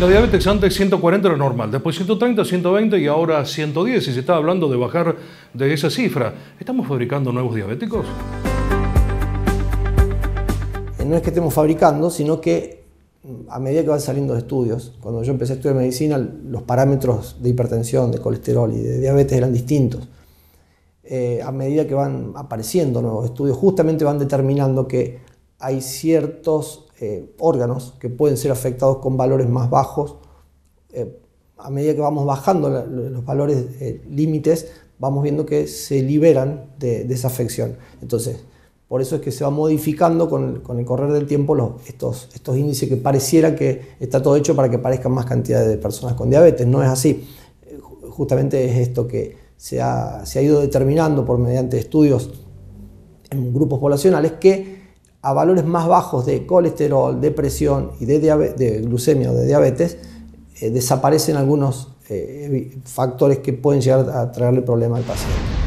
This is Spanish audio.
La diabetes antes 140 era normal, después 130, 120 y ahora 110. Y se está hablando de bajar de esa cifra. ¿Estamos fabricando nuevos diabéticos? No es que estemos fabricando, sino que a medida que van saliendo estudios, cuando yo empecé a estudiar medicina, los parámetros de hipertensión, de colesterol y de diabetes eran distintos. A medida que van apareciendo nuevos estudios, justamente van determinando que hay ciertos órganos que pueden ser afectados con valores más bajos. A medida que vamos bajando los valores límites, vamos viendo que se liberan de esa afección. Entonces, por eso es que se va modificando con el correr del tiempo estos índices que pareciera que está todo hecho para que parezcan más cantidades de personas con diabetes. No es así. Justamente es esto que se ha ido determinando mediante estudios en grupos poblacionales que a valores más bajos de colesterol, de presión y de glucemia o de diabetes desaparecen algunos factores que pueden llegar a traerle problema al paciente.